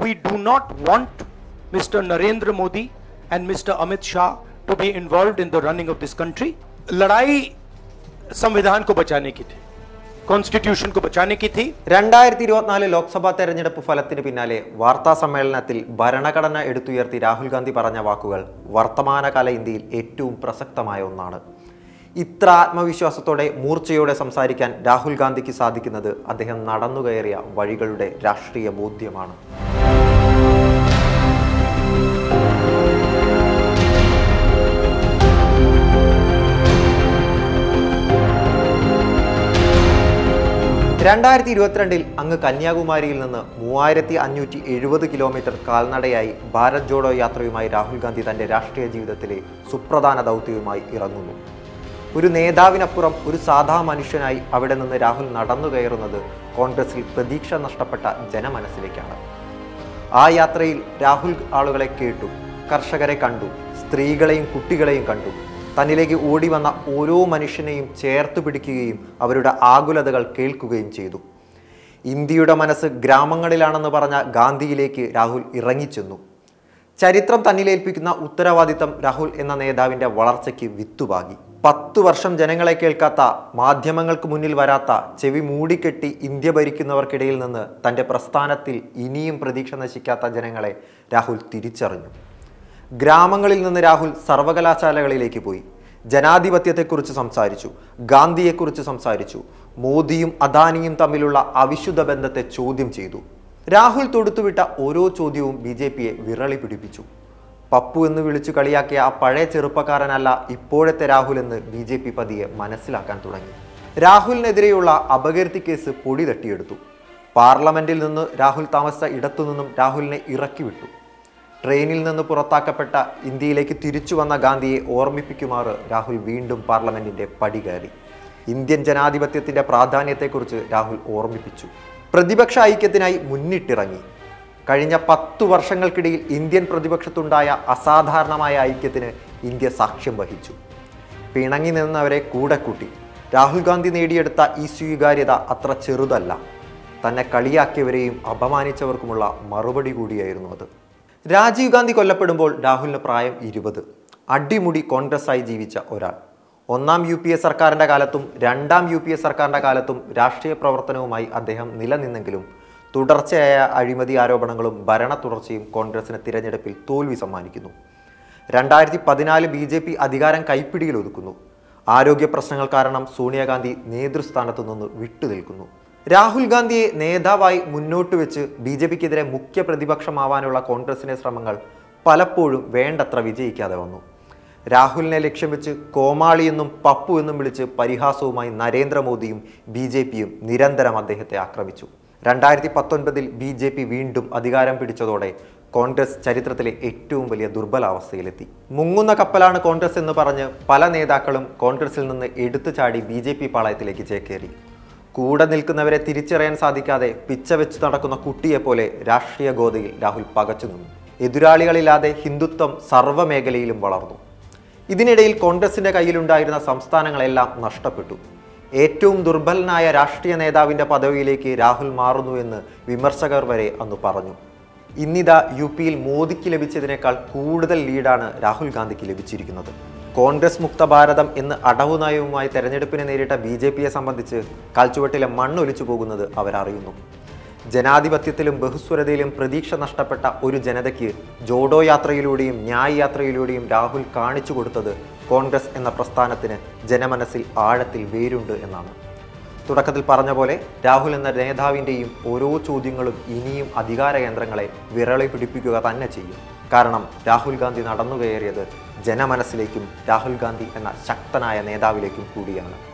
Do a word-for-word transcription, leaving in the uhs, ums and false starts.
we do not want Mister Narendra Modi and Mister Amit Shah to be involved in the running of this country. लड़ाई संविधान को बचाने की थी, constitution को बचाने की थी. രണ്ടായിരത്തി ഇരുപത്തിനാല് ലോക്സഭാ തെരഞ്ഞെടുപ്പ് ഫലത്തിന് പിന്നാലെ വാർത്താ സമ്മേളനത്തിൽ ഭരണഘടന എടുത്തുയർത്തി രാഹുൽ ഗാന്ധി പറഞ്ഞ വാക്കുകൾ വർത്തമാനകാല ഇന്ത്യയിൽ ഏറ്റവും പ്രസക്തമായ ഒന്നാണ്. ഇത്ര ആത്മവിശ്വാസത്തോടെ മൂർച്ചയോടെ സംസാരിക്കാൻ രാഹുൽ ഗാന്ധിക്ക് സാധിക്കുന്നത് അദ്ദേഹം നടന്നുകയറിയ വഴികളുടെ രാഷ്ട്രീയ ബോധ്യമാണ്. രണ്ടായിരത്തി ഇരുപത്തിരണ്ടിൽ അങ്ങ് കന്യാകുമാരിയിൽ നിന്ന് മൂവായിരത്തി അഞ്ഞൂറ്റി എഴുപത് കിലോമീറ്റർ കാൽനടയായി ഭാരത് ജോഡോ യാത്രയുമായി രാഹുൽ ഗാന്ധി തൻ്റെ രാഷ്ട്രീയ ജീവിതത്തിലെ സുപ്രധാന ദൗത്യവുമായി ഇറങ്ങുന്നു. ഒരു നേതാവിനപ്പുറം ഒരു സാധാ മനുഷ്യനായി അവിടെ നിന്ന് രാഹുൽ നടന്നു കയറുന്നത് കോൺഗ്രസിൽ പ്രതീക്ഷ നഷ്ടപ്പെട്ട ജനമനസ്സിലേക്കാണ്. ആ യാത്രയിൽ രാഹുൽ ആളുകളെ കേട്ടു, കർഷകരെ കണ്ടു, സ്ത്രീകളെയും കുട്ടികളെയും കണ്ടു. തന്നിലേക്ക് ഓടി വന്ന ഓരോ മനുഷ്യനെയും ചേർത്ത് പിടിക്കുകയും അവരുടെ ആകുലതകൾ കേൾക്കുകയും ചെയ്തു. ഇന്ത്യയുടെ മനസ്സ് ഗ്രാമങ്ങളിലാണെന്ന് പറഞ്ഞ ഗാന്ധിയിലേക്ക് രാഹുൽ ഇറങ്ങിച്ചെന്നു. ചരിത്രം തന്നിലേൽപ്പിക്കുന്ന ഉത്തരവാദിത്തം രാഹുൽ എന്ന നേതാവിൻ്റെ വളർച്ചയ്ക്ക് വിത്തുപാകി. പത്തു വർഷം ജനങ്ങളെ കേൾക്കാത്ത, മാധ്യമങ്ങൾക്ക് മുന്നിൽ വരാത്ത, ചെവി മൂടിക്കെട്ടി ഇന്ത്യ ഭരിക്കുന്നവർക്കിടയിൽ നിന്ന് തൻ്റെ പ്രസ്ഥാനത്തിൽ ഇനിയും പ്രതീക്ഷ നശിക്കാത്ത ജനങ്ങളെ രാഹുൽ തിരിച്ചറിഞ്ഞു. ഗ്രാമങ്ങളിൽ നിന്ന് രാഹുൽ സർവകലാശാലകളിലേക്ക് പോയി. ജനാധിപത്യത്തെക്കുറിച്ച് സംസാരിച്ചു, ഗാന്ധിയെക്കുറിച്ച് സംസാരിച്ചു, മോദിയും അദാനിയും തമ്മിലുള്ള അവിശുദ്ധ ബന്ധത്തെ ചോദ്യം ചെയ്തു. രാഹുൽ തൊടുത്തുവിട്ട ഓരോ ചോദ്യവും ബി ജെ പിയെ വിറളി പിടിപ്പിച്ചു. പപ്പു എന്ന് വിളിച്ചു കളിയാക്കിയ ആ പഴയ ചെറുപ്പക്കാരനല്ല ഇപ്പോഴത്തെ രാഹുൽ എന്ന് ബി ജെ പി പതിയെ മനസ്സിലാക്കാൻ തുടങ്ങി. രാഹുലിനെതിരെയുള്ള അപകീർത്തി കേസ് പൊടി തട്ടിയെടുത്തു. പാർലമെന്റിൽ നിന്ന് രാഹുൽ താമസിച്ച ഇടത്തുനിന്നും രാഹുലിനെ ഇറക്കി വിട്ടു. ട്രെയിനിൽ നിന്ന് പുറത്താക്കപ്പെട്ട ഇന്ത്യയിലേക്ക് തിരിച്ചു വന്ന ഗാന്ധിയെ ഓർമ്മിപ്പിക്കുമാറ് രാഹുൽ വീണ്ടും പാർലമെന്റിന്റെ പടി കയറി. ഇന്ത്യൻ ജനാധിപത്യത്തിന്റെ പ്രാധാന്യത്തെക്കുറിച്ച് രാഹുൽ ഓർമ്മിപ്പിച്ചു. പ്രതിപക്ഷ ഐക്യത്തിനായി മുന്നിട്ടിറങ്ങി. കഴിഞ്ഞ പത്തു വർഷങ്ങൾക്കിടയിൽ ഇന്ത്യൻ പ്രതിപക്ഷത്തുണ്ടായ അസാധാരണമായ ഐക്യത്തിന് ഇന്ത്യ സാക്ഷ്യം വഹിച്ചു. പിണങ്ങി നിന്നവരെ കൂടെ കൂട്ടി. രാഹുൽ ഗാന്ധി നേടിയെടുത്ത ഈ സ്വീകാര്യത അത്ര ചെറുതല്ല. തന്നെ കളിയാക്കിയവരെയും അപമാനിച്ചവർക്കുമുള്ള മറുപടി കൂടിയായിരുന്നു അത്. രാജീവ് ഗാന്ധി കൊല്ലപ്പെടുമ്പോൾ രാഹുലിന് പ്രായം ഇരുപത്. അടിമുടി കോൺഗ്രസ്സായി ജീവിച്ച ഒരാൾ. ഒന്നാം യു പി എ സർക്കാരിൻ്റെ കാലത്തും രണ്ടാം യു പി എ സർക്കാരിൻ്റെ കാലത്തും രാഷ്ട്രീയ പ്രവർത്തനവുമായി അദ്ദേഹം നിലനിന്നെങ്കിലും തുടർച്ചയായ അഴിമതി ആരോപണങ്ങളും ഭരണ തുടർച്ചയും കോൺഗ്രസിന് തിരഞ്ഞെടുപ്പിൽ തോൽവി സമ്മാനിക്കുന്നു. രണ്ടായിരത്തി പതിനാല് ബി ജെ പി അധികാരം കൈപ്പിടിയിൽ ഒതുക്കുന്നു. ആരോഗ്യ പ്രശ്നങ്ങൾ കാരണം സോണിയാഗാന്ധി നേതൃസ്ഥാനത്തു നിന്ന് വിട്ടുനിൽക്കുന്നു. രാഹുൽ ഗാന്ധിയെ നേതാവായി മുന്നോട്ട് വെച്ച് ബി ജെ പിക്കെതിരെ മുഖ്യ പ്രതിപക്ഷമാവാനുള്ള കോൺഗ്രസിന്റെ ശ്രമങ്ങൾ പലപ്പോഴും വേണ്ടത്ര വിജയിക്കാതെ വന്നു. രാഹുലിനെ ലക്ഷ്യം വെച്ച് കോമാളി എന്നും പപ്പു എന്നും വിളിച്ച് പരിഹാസവുമായി നരേന്ദ്രമോദിയും ബി ജെ പിയും നിരന്തരം അദ്ദേഹത്തെ ആക്രമിച്ചു. രണ്ടായിരത്തി പത്തൊൻപതിൽ ബി ജെ പി വീണ്ടും അധികാരം പിടിച്ചതോടെ കോൺഗ്രസ് ചരിത്രത്തിലെ ഏറ്റവും വലിയ ദുർബലാവസ്ഥയിലെത്തി. മുങ്ങുന്ന കപ്പലാണ് കോൺഗ്രസ് എന്ന് പറഞ്ഞ് പല നേതാക്കളും കോൺഗ്രസിൽ നിന്ന് എടുത്തു ചാടി ബി ജെ പി പാളയത്തിലേക്ക് ചേക്കേറി. കൂടെ നിൽക്കുന്നവരെ തിരിച്ചറിയാൻ സാധിക്കാതെ പിച്ച വെച്ച് നടക്കുന്ന കുട്ടിയെപ്പോലെ രാഷ്ട്രീയ ഗോതയിൽ രാഹുൽ പകച്ചു നിന്നു. എതിരാളികളില്ലാതെ ഹിന്ദുത്വം സർവ്വമേഖലയിലും വളർന്നു. ഇതിനിടയിൽ കോൺഗ്രസിന്റെ കയ്യിലുണ്ടായിരുന്ന സംസ്ഥാനങ്ങളെല്ലാം നഷ്ടപ്പെട്ടു. ഏറ്റവും ദുർബലനായ രാഷ്ട്രീയ നേതാവിന്റെ പദവിയിലേക്ക് രാഹുൽ മാറുന്നു എന്ന് വിമർശകർ വരെ അന്ന് പറഞ്ഞു. ഇന്നിതാ യു പിയിൽ മോദിക്ക് ലഭിച്ചതിനേക്കാൾ കൂടുതൽ ലീഡാണ് രാഹുൽ ഗാന്ധിക്ക് ലഭിച്ചിരിക്കുന്നത്. കോൺഗ്രസ് മുക്ത ഭാരതം എന്ന് അടവു നയവുമായി തെരഞ്ഞെടുപ്പിനെ നേരിട്ട ബി ജെ പിയെ സംബന്ധിച്ച് കാൽച്ചുവട്ടിലെ മണ്ണൊലിച്ചു പോകുന്നത് അവരറിയുന്നു. ജനാധിപത്യത്തിലും ബഹുസ്വരതയിലും പ്രതീക്ഷ നഷ്ടപ്പെട്ട ഒരു ജനതയ്ക്ക് ജോഡോ യാത്രയിലൂടെയും ന്യായ് യാത്രയിലൂടെയും രാഹുൽ കാണിച്ചു കൊടുത്തത് കോൺഗ്രസ് എന്ന പ്രസ്ഥാനത്തിന് ജനമനസ്സിൽ ആഴത്തിൽ വേരുണ്ട് എന്നാണ്. തുടക്കത്തിൽ പറഞ്ഞ പോലെ രാഹുൽ എന്ന നേതാവിൻ്റെയും ഓരോ ചോദ്യങ്ങളും ഇനിയും അധികാര കേന്ദ്രങ്ങളെ വിരളി പിടിപ്പിക്കുക തന്നെ ചെയ്യും. കാരണം രാഹുൽ ഗാന്ധി നടന്നു കയറിയത് ജനമനസ്സിലേക്കും രാഹുൽ ഗാന്ധി എന്ന ശക്തനായ നേതാവിലേക്കും കൂടിയാണ്.